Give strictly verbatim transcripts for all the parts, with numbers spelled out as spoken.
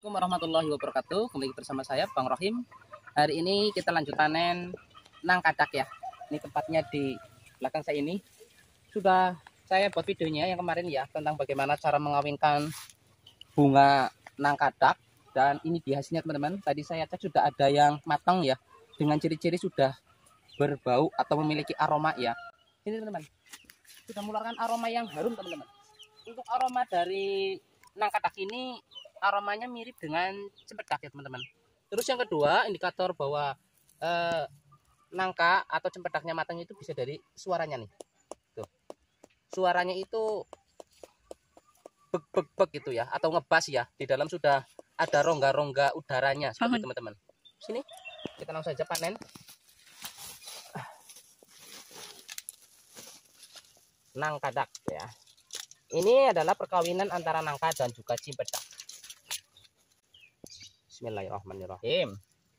Assalamualaikum warahmatullahi wabarakatuh. Kembali bersama saya Bang Rohim. Hari ini kita lanjut panen nangkadak ya. Ini tempatnya di belakang saya ini. Sudah saya buat videonya yang kemarin ya tentang bagaimana cara mengawinkan bunga nangkadak, dan ini dia hasilnya teman-teman. Tadi saya cek sudah ada yang matang ya, dengan ciri-ciri sudah berbau atau memiliki aroma ya. Ini teman-teman, sudah mengeluarkan aroma yang harum teman-teman. Untuk aroma dari nangkadak ini aromanya mirip dengan cempedak ya teman-teman. Terus yang kedua, indikator bahwa eh, nangka atau cempedaknya matang itu bisa dari suaranya nih. Tuh. Suaranya itu bek bek bek gitu ya, atau ngebas ya. Di dalam sudah ada rongga-rongga udaranya seperti teman-teman. Sini kita langsung saja panen. Nangkadak ya. Ini adalah perkawinan antara nangka dan juga cimpedak. Bismillahirrahmanirrahim.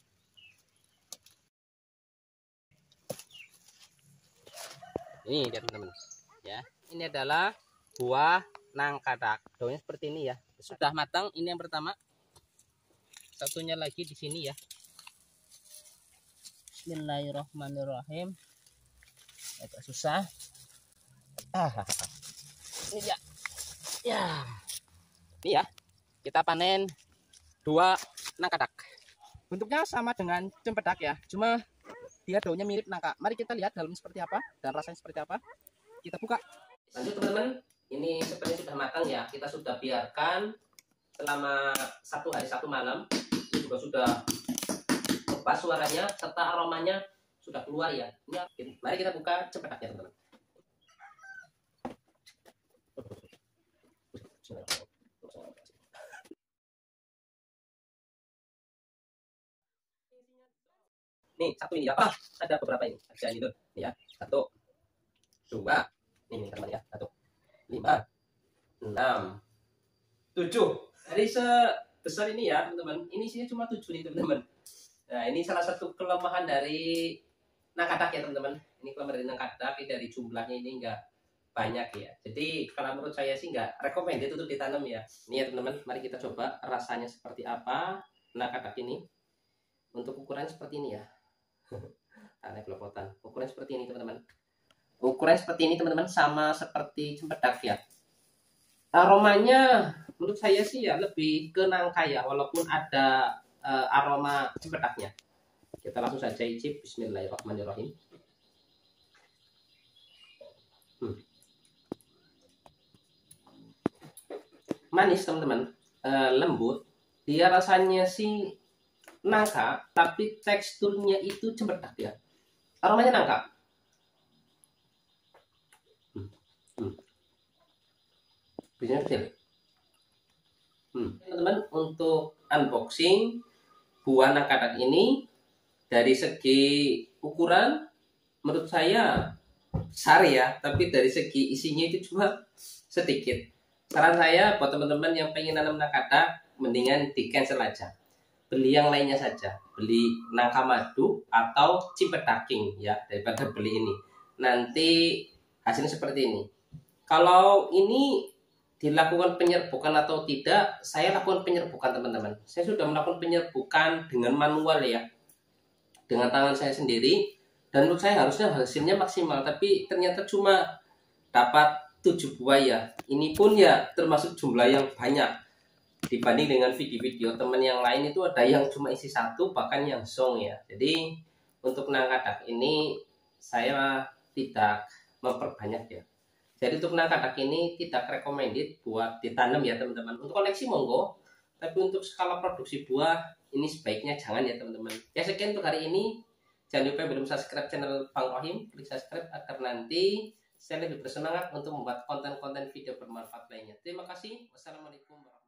Ini dia teman-teman ya. Ini adalah buah nangkadak. Daunnya seperti ini ya. Sudah matang. Ini yang pertama. Satunya lagi di sini ya. Bismillahirrahmanirrahim. Agak susah. Ah, ini dia. Ya. Ini ya. Kita panen dua nangkadak. Bentuknya sama dengan cempedak ya, cuma dia daunnya mirip nangka. Mari kita lihat dalamnya seperti apa dan rasanya seperti apa. Kita buka. Lanjut teman-teman, ini sebenarnya sudah matang ya. Kita sudah biarkan selama satu hari satu malam. Ini juga sudah lepas suaranya serta aromanya sudah keluar ya. Ini, mari kita buka cempedaknya teman-teman. Nih satu ini ya, ah, ada beberapa ini, ada ini tuh, ya, satu, dua, ini teman ya, satu, lima, enam, tujuh. Dari sebesar ini ya teman-teman, ini isinya cuma tujuh nih teman-teman. Nah ini salah satu kelemahan dari nangkadak ya teman-teman. Ini kelemahan dari nangkadak, dari jumlahnya ini enggak banyak ya. Jadi kalau menurut saya sih enggak recommended untuk ditanam ya. Ini ya teman-teman, mari kita coba rasanya seperti apa nangkadak ini. Untuk ukuran seperti ini ya. Aneh pelopotan. Ukuran seperti ini teman-teman. Ukuran seperti ini teman-teman, sama seperti cempedak ya. Aromanya menurut saya sih ya lebih ke nangka ya, walaupun ada uh, aroma cempedaknya. Kita langsung saja icip. Bismillahirrahmanirrahim. Hmm. Manis teman-teman, uh, lembut. Dia rasanya sih nangka, tapi teksturnya itu cempedak ya. Aromanya nangka. Hmm. Hmm. Bijinya kecil. Hmm. Teman-teman, untuk unboxing buah nangkadak ini dari segi ukuran menurut saya besar ya, tapi dari segi isinya itu cuma sedikit. Saran saya buat teman-teman yang pengen nanam nangkadak, mendingan di cancel aja. Beli yang lainnya saja, beli nangka madu atau cimpedaking ya, daripada beli ini. Nanti hasilnya seperti ini. Kalau ini dilakukan penyerbukan atau tidak, saya lakukan penyerbukan teman-teman. Saya sudah melakukan penyerbukan dengan manual ya, dengan tangan saya sendiri, dan menurut saya harusnya hasilnya maksimal, tapi ternyata cuma dapat tujuh buah ya. Ini pun ya termasuk jumlah yang banyak dibanding dengan video-video teman yang lain, itu ada yang cuma isi satu, bahkan yang song ya. Jadi untuk nangkadak ini saya tidak memperbanyak ya. Jadi untuk nangkadak ini tidak recommended buat ditanam ya teman-teman. Untuk koleksi monggo, tapi untuk skala produksi buah ini sebaiknya jangan ya teman-teman. Ya sekian untuk hari ini. Jangan lupa belum subscribe channel Bang Rohim, klik subscribe agar nanti saya lebih bersemangat untuk membuat konten-konten video bermanfaat lainnya. Terima kasih. Wassalamualaikum warahmatullahi wabarakatuh.